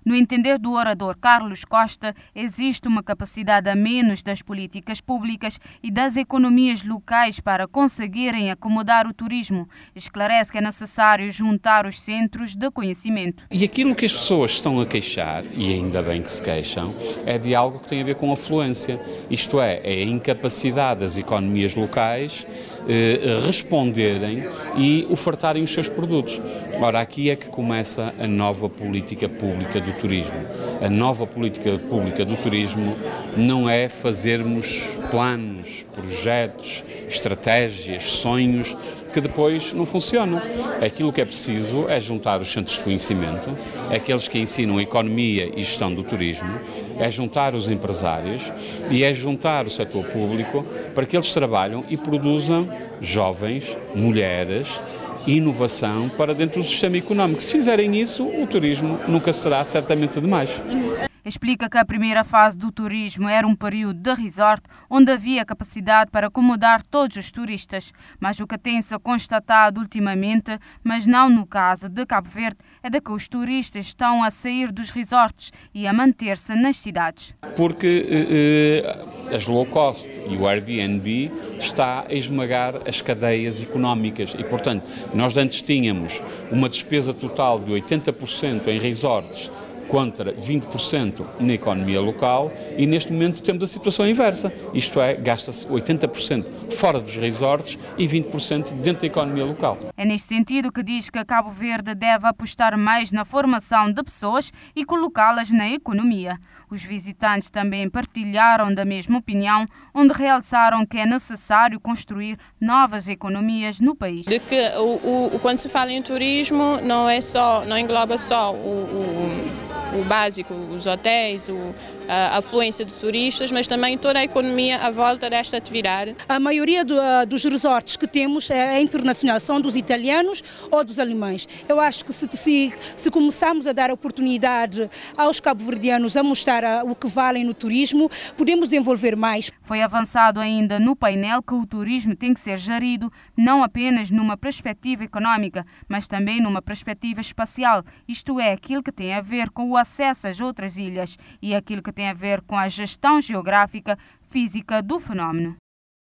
No entender do orador Carlos Costa, existe uma capacidade a menos das políticas públicas e das economias locais para conseguirem acomodar o turismo. Esclarece que é necessário juntar os centros de conhecimento. E aquilo que as pessoas estão a queixar, e ainda bem que se queixam, é de algo que tem a ver com afluência. Isto é a incapacidade das economias locais responderem e ofertarem os seus produtos. Ora, aqui é que começa a nova política pública do turismo. A nova política pública do turismo não é fazermos planos, projetos, estratégias, sonhos que depois não funcionam. Aquilo que é preciso é juntar os centros de conhecimento, aqueles que ensinam economia e gestão do turismo, é juntar os empresários e é juntar o setor público para que eles trabalhem e produzam jovens, mulheres, inovação para dentro do sistema económico. Se fizerem isso, o turismo nunca será certamente demais. Explica que a primeira fase do turismo era um período de resort, onde havia capacidade para acomodar todos os turistas. Mas o que tem-se constatado ultimamente, mas não no caso de Cabo Verde, é de que os turistas estão a sair dos resorts e a manter-se nas cidades. Porque as low cost e o Airbnb está a esmagar as cadeias económicas e, portanto, nós antes tínhamos uma despesa total de 80% em resorts contra 20% na economia local e neste momento temos a situação inversa, isto é, gasta-se 80% fora dos resorts e 20% dentro da economia local. É neste sentido que diz que Cabo Verde deve apostar mais na formação de pessoas e colocá-las na economia. Os visitantes também partilharam da mesma opinião, onde realçaram que é necessário construir novas economias no país. De que quando se fala em turismo não engloba só o básico, os hotéis, a afluência de turistas, mas também toda a economia à volta desta atividade. A maioria dos resorts que temos é internacional, são dos italianos ou dos alemães. Eu acho que se começarmos a dar oportunidade aos cabo-verdianos a mostrar o que valem no turismo, podemos desenvolver mais. Foi avançado ainda no painel que o turismo tem que ser gerido não apenas numa perspectiva económica, mas também numa perspectiva espacial, isto é, aquilo que tem a ver com o acesso às outras ilhas e aquilo que tem a ver com a gestão geográfica física do fenómeno.